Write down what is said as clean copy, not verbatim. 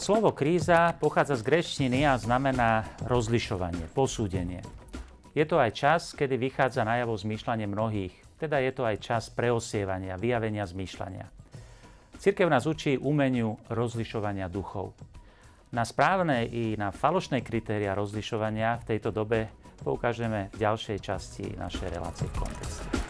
Slovo kríza pochádza z gréčtiny a znamená rozlišovanie, posúdenie. Je to aj čas, kedy vychádza najavo zmýšľanie mnohých, teda je to aj čas preosievania, vyjavenia zmýšľania. Cirkev nás učí umeniu rozlišovania duchov. Na správne i na falošné kritéria rozlišovania v tejto dobe poukážeme v ďalšej časti našej relácie v kontexte.